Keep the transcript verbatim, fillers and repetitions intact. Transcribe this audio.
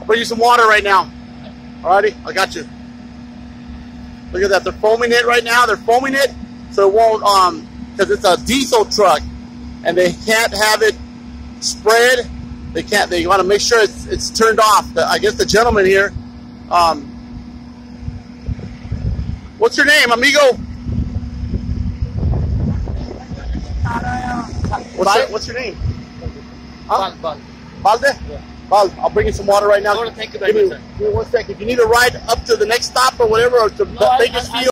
bring you some water right now. Alrighty, I got you. Look at that, they're foaming it right now. They're foaming it so it won't, um, because it's a diesel truck and they can't have it spread. They can't, they want to make sure it's, it's turned off. The, I guess the gentleman here, um, what's your name, amigo? What's, your, what's your name? Huh? Balde. Balde? Yeah. Balde, I'll bring you some water right now. I want to thank you give, very me, much, give me one second. If you need a ride up to the next stop or whatever, or to no, Bakersfield.